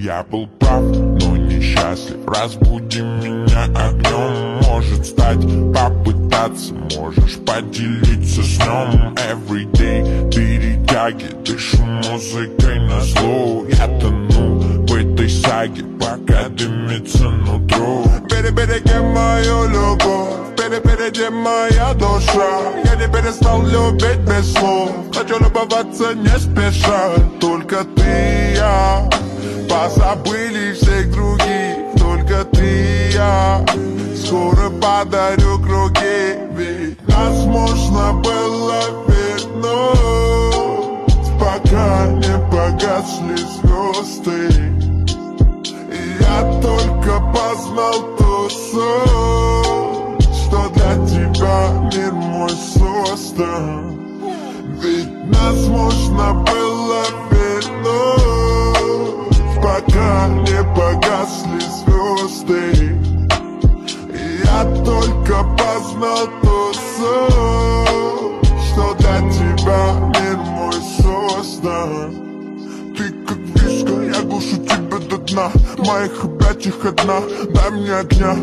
Я был прав, но несчастлив. Разбуди меня огнем. Может стать, попытаться. Можешь поделиться сном. Everyday перетяги. Дышу музыкой назло. Я тону в этой саге, пока дымится нутро. Береги мою любовь, перепереди моя душа. Я не перестал любить без слов. Хочу любоваться не спеша. Только ты и я позабыли всех других. Только ты и я. Скоро подарю круги. Ведь нас можно было вернуть, пока не погасли звезды. И я только познал ту суть, что для тебя мир мой создан. Ведь нас можно было вернуть, пока не погасли звезды. И я только познал ту суть, что для тебя мир мой создан. Ты как вишка, я глушу тебя до дна. Моих объятиях одна. Дай мне огня,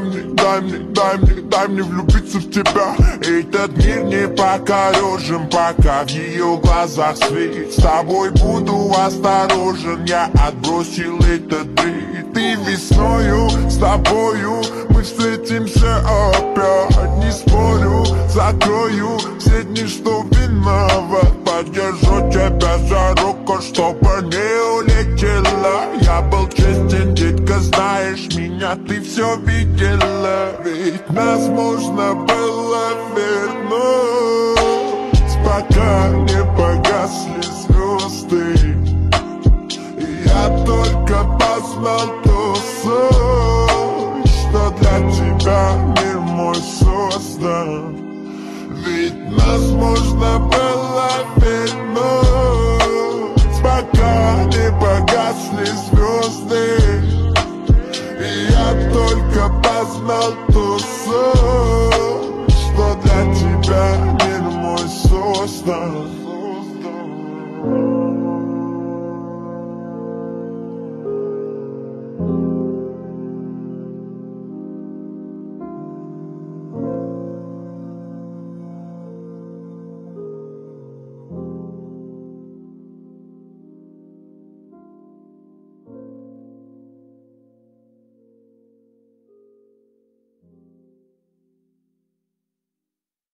дай мне влюбиться в тебя. Этот мир не покорежен, пока в ее глазах свет. С тобой буду осторожен, я отбросил этот бред. Ты весною, с тобою мы встретимся опять. Не спорю, закрою все дни, что виноват. Подержу тебя за руку, чтобы не улетела. Я был честен, детка, знаешь меня, ты все видела. Ведь нас можно было вернуть, пока не погасли